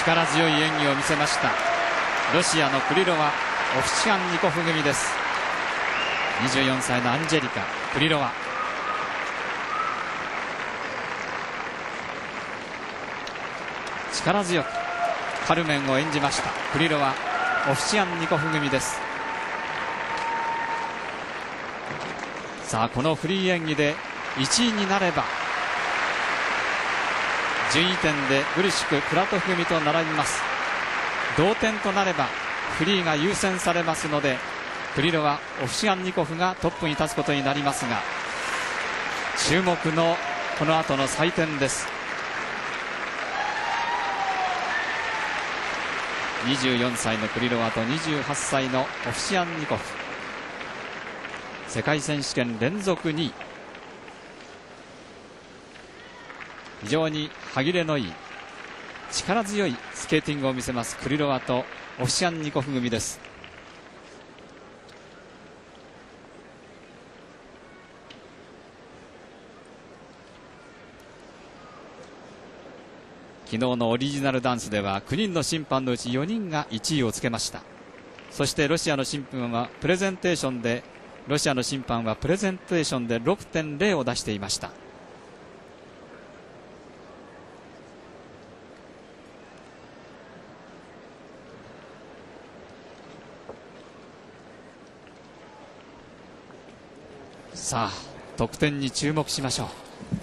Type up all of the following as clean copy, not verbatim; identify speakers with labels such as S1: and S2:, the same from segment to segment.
S1: 力強い演技を見せましたロシアのクリロワ・オフシャンニコフ組です。24歳のアンジェリカ・クリロワ、力強くカルメンを演じましたクリロワ・オフシャンニコフ組です。さあこのフリー演技で1位になれば順位点でグリシュク・プラトフ組と並びます。同点となればフリーが優先されますのでクリロワ・オフシャンニコフがトップに立つことになりますが、注目のこの後の採点です。24歳のクリロワと28歳のオフシャンニコフ、世界選手権連続2位、非常に歯切れのいい力強いスケーティングを見せますクリロワとオフシャンニコフ組です。昨日のオリジナルダンスでは9人の審判のうち4人が1位をつけました。そしてロシアの審判はプレゼンテーションで6.0 を出していました。さあ得点に注目しましょう。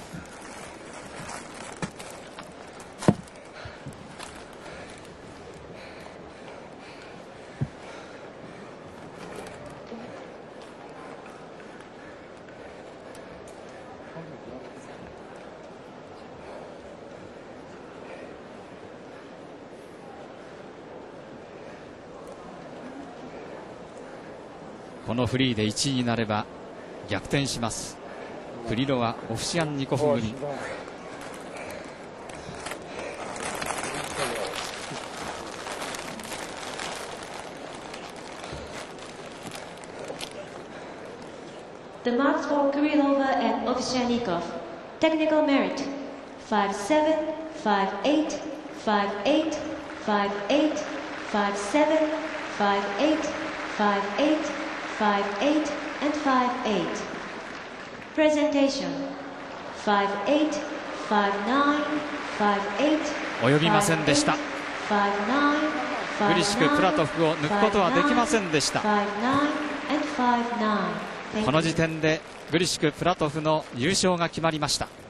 S1: このフリーで1位になれば逆転しますクリロワ・オフシャンニコフ組。
S2: The marks for Krylova and Ovsyannikov. Technical merit 5-7, 5-8, 5-8, 5-8, 5-7, 5-8, 5-8, 5-8, and 5-8. Presentation 5-8, 5-9, 5-8.
S1: 及びませんでした。グリシュク・プラトフを抜くことはできませんでした。この時点でグリシュク・プラトフの優勝が決まりました。